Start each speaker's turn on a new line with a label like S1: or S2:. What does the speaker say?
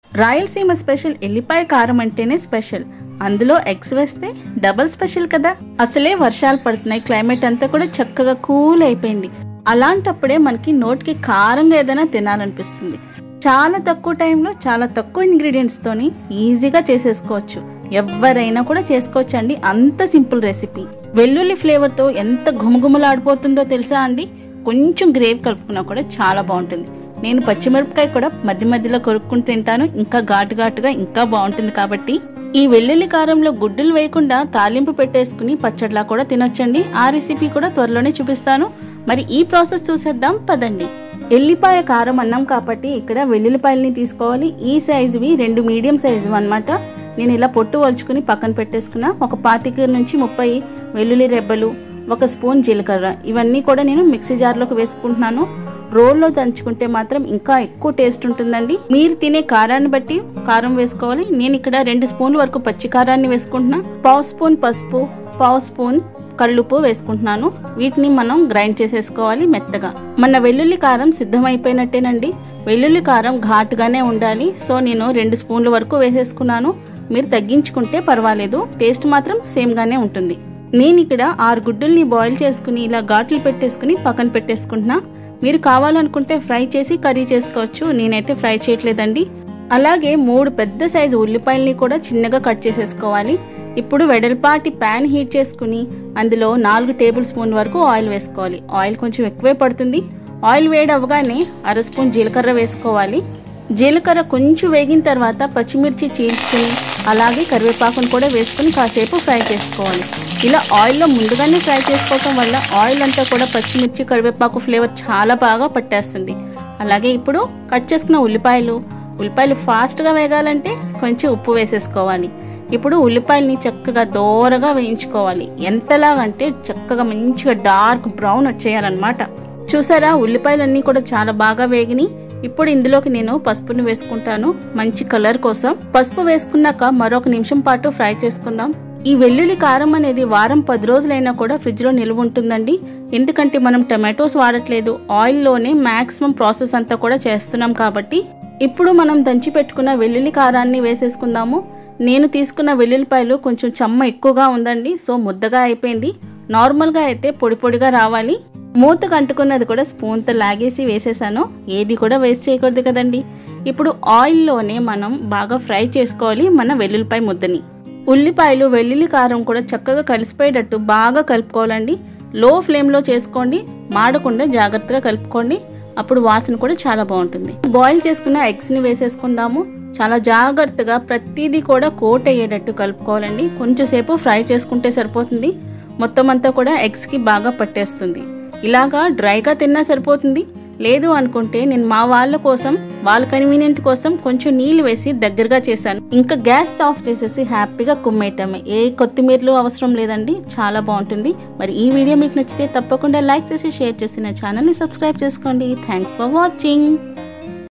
S1: Rayalaseema special ఎల్లిపాయ కారం అంటేనే స్పెషల్. అందులో ఎగ్స్ వేస్తే డబుల్ స్పెషల్ కదా. అసలే వర్షాలు పడుతున్నాయి, క్లైమేట్ అంతా కూడా చక్కగా కూల్ అయిపోయింది. అలాంటప్పుడే మనకి నోటికి కారంగా ఏదైనా తినాలనిపిస్తుంది. చాలా తక్కువ టైంలో చాలా తక్కువ ఇంగ్రీడియంట్స్ తోని ఈజీగా చేసేసుకోవచ్చు. ఎవరైనా కూడా చేసుకోవచ్చు అండి, అంత సింపుల్ రెసిపీ. వెల్లుల్లి ఫ్లేవర్ తో ఎంత ఘుమఘుమలాడిపోతుందో తెలుసా అండి. కొంచెం గ్రేవీ కలుపుకున్నా కూడా చాలా బాగుంటుంది. నేను పచ్చిమిరపకాయ కూడా మధ్య మధ్యలో కొరుక్కుని తింటాను, ఇంకా ఘాటుగా ఇంకా బాగుంటుంది. కాబట్టి ఈ వెల్లుల్లి కారంలో గుడ్డులు వేయకుండా తాలింపు పెట్టేసుకుని పచ్చడిలా కూడా తినొచ్చండి. ఆ రెసిపీ కూడా త్వరలోనే చూపిస్తాను. మరి ఈ ప్రాసెస్ చూసేద్దాం పదండి. ఎల్లిపాయ కారం అన్నాం కాబట్టి ఇక్కడ వెల్లుల్లిపాయలని తీసుకోవాలి. ఈ సైజువి 2 మీడియం సైజు అన్నమాట. నేను ఇలా పొట్టు వలుచుకుని పక్కన పెట్టేసుకున్నా. ఒక 25 నుంచి 30 వెల్లుల్లి రెబ్బలు, 1 స్పూన్ జీలకర్ర, ఇవన్నీ కూడా నేను మిక్సీ జార్లోకి వేసుకుంటున్నాను. రోల్లో దంచుకుంటే మాత్రం ఇంకా ఎక్కువ టేస్ట్ ఉంటుందండి. మీరు తినే కారాన్ని బట్టి కారం వేసుకోవాలి. నేను ఇక్కడ 2 స్పూన్ల వరకు పచ్చి కారాన్ని వేసుకుంటున్నా. 1/2 స్పూన్ పసుపు, 1/2 స్పూన్ కళ్ళుప్పు వేసుకుంటున్నాను. వీటిని మనం గ్రైండ్ చేసేసుకోవాలి మెత్తగా. మన వెల్లుల్లి కారం సిద్ధమైపోయినట్టేనండి. వెల్లుల్లి కారం ఘాటుగానే ఉండాలి. సో నేను 2 స్పూన్ల వరకు వేసేసుకున్నాను. మీరు తగ్గించుకుంటే పర్వాలేదు, టేస్ట్ మాత్రం సేమ్ గానే ఉంటుంది. నేను ఇక్కడ 6 గుడ్డుల్ని బాయిల్ చేసుకుని ఇలా ఘాట్లు పెట్టేసుకుని పక్కన పెట్టేసుకుంటున్నా. మీరు కావాలనుకుంటే ఫ్రై చేసి కర్రీ చేసుకోవచ్చు. నేనైతే ఫ్రై చేయట్లేదండి. అలాగే 3 పెద్ద సైజు ఉల్లిపాయల్ని కూడా చిన్నగా కట్ చేసేసుకోవాలి. ఇప్పుడు వెడల్పాటి ప్యాన్ హీట్ చేసుకుని అందులో 4 టేబుల్ స్పూన్ వరకు ఆయిల్ వేసుకోవాలి. ఆయిల్ కొంచెం ఎక్కువే పడుతుంది. ఆయిల్ వేడి అవ్వగానే 1/2 స్పూన్ జీలకర్ర వేసుకోవాలి. జీలకర్ర కొంచెం వేగిన తర్వాత పచ్చిమిర్చి చీల్చుకుని అలాగే కరివేపాకును కూడా వేసుకుని కాసేపు ఫ్రై చేసుకోవాలి. ఇలా ఆయిల్లో ముందుగానే ఫ్రై చేసుకోవటం వల్ల ఆయిల్ అంతా కూడా పచ్చిమిర్చి కరివేపాకు ఫ్లేవర్ చాలా బాగా పట్టేస్తుంది. అలాగే ఇప్పుడు కట్ చేసుకున్న ఉల్లిపాయలు ఫాస్ట్గా వేగాలంటే కొంచెం ఉప్పు వేసేసుకోవాలి. ఇప్పుడు ఉల్లిపాయల్ని చక్కగా దోరగా వేయించుకోవాలి. ఎంతలాగంటే చక్కగా మంచిగా డార్క్ బ్రౌన్ వచ్చేయాలన్నమాట. చూసారా, ఉల్లిపాయలన్నీ కూడా చాలా బాగా వేగిని. ఇప్పుడు ఇందులోకి నేను పసుపుని వేసుకుంటాను మంచి కలర్ కోసం. పసుపు వేసుకున్నాక మరొక నిమిషం పాటు ఫ్రై చేసుకుందాం. ఈ వెల్లుల్లి కారం అనేది వారం 10 రోజులైనా కూడా ఫ్రిడ్జ్ లో నిల్వ ఉంటుందండి. ఎందుకంటే మనం టమాటోస్ వాడట్లేదు, ఆయిల్ లోనే మాక్సిమం ప్రాసెస్ అంతా కూడా చేస్తున్నాం కాబట్టి. ఇప్పుడు మనం దంచి పెట్టుకున్న వెల్లుల్లి కారాన్ని వేసేసుకుందాము. నేను తీసుకున్న వెల్లుల్లిపాయలు కొంచెం చెమ్మ ఎక్కువగా ఉందండి, సో ముద్దగా అయిపోయింది. నార్మల్ గా అయితే పొడి పొడిగా రావాలి. మూతకు అంటుకున్నది కూడా స్పూన్తో లాగేసి వేసేసాను. ఏది కూడా వేస్ట్ చేయకూడదు కదండి. ఇప్పుడు ఆయిల్లోనే మనం బాగా ఫ్రై చేసుకోవాలి మన వెల్లుల్లిపాయ ముద్దని. ఉల్లిపాయలు వెల్లుల్లి కారం కూడా చక్కగా కలిసిపోయేటట్టు బాగా కలుపుకోవాలండి. లో ఫ్లేమ్లో చేసుకోండి, మాడకుండా జాగ్రత్తగా కలుపుకోండి. అప్పుడు వాసన కూడా చాలా బాగుంటుంది. బాయిల్ చేసుకున్న ఎగ్స్ని వేసేసుకుందాము. చాలా జాగ్రత్తగా ప్రతిదీ కూడా కోట్ అయ్యేటట్టు కలుపుకోవాలండి. కొంచెంసేపు ఫ్రై చేసుకుంటే సరిపోతుంది. మొత్తం అంతా కూడా ఎగ్స్కి బాగా పట్టేస్తుంది. ఇలాగా డ్రైగా తిన్నా సరిపోతుంది. లేదు అనుకుంటే నేను మా వాళ్ళ కోసం, వాళ్ళ కన్వీనియంట్ కోసం కొంచెం నీళ్లు వేసి దగ్గరగా చేశాను. ఇంకా గ్యాస్ ఆఫ్ చేసేసి హ్యాపీగా కుమ్మేయటమే. ఏ కొత్తిమీరలు అవసరం లేదండి, చాలా బాగుంటుంది. మరి ఈ వీడియో మీకు నచ్చితే తప్పకుండా లైక్ చేసి షేర్ చేసి నా ఛానల్ని సబ్స్క్రైబ్ చేసుకోండి. Thanks for watching.